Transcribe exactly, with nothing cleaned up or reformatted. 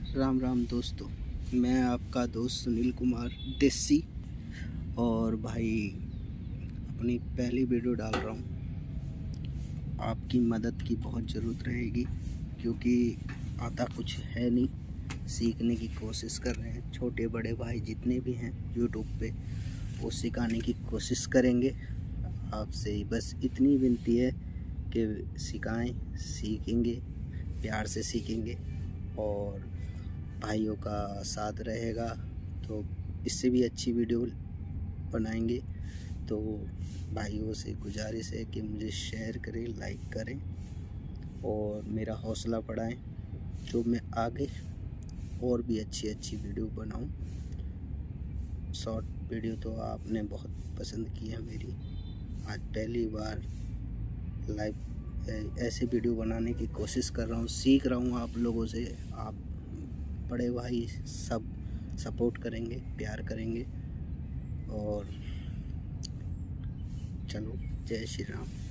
राम राम दोस्तों, मैं आपका दोस्त सुनील कुमार देसी। और भाई अपनी पहली वीडियो डाल रहा हूँ। आपकी मदद की बहुत ज़रूरत रहेगी क्योंकि आता कुछ है नहीं, सीखने की कोशिश कर रहे हैं। छोटे बड़े भाई जितने भी हैं यूट्यूब पे वो सिखाने की कोशिश करेंगे। आपसे बस इतनी विनती है कि सिखाएं, सीखेंगे, प्यार से सीखेंगे और भाइयों का साथ रहेगा तो इससे भी अच्छी वीडियो बनाएंगे। तो भाइयों से गुजारिश है कि मुझे शेयर करें, लाइक करें और मेरा हौसला बढ़ाएं, जो मैं आगे और भी अच्छी अच्छी वीडियो बनाऊं। शॉर्ट वीडियो तो आपने बहुत पसंद की है मेरी। आज पहली बार लाइव ऐसे वीडियो बनाने की कोशिश कर रहा हूँ, सीख रहा हूँ आप लोगों से। आप बड़े भाई सब सपोर्ट करेंगे, प्यार करेंगे और चलो, जय श्री राम।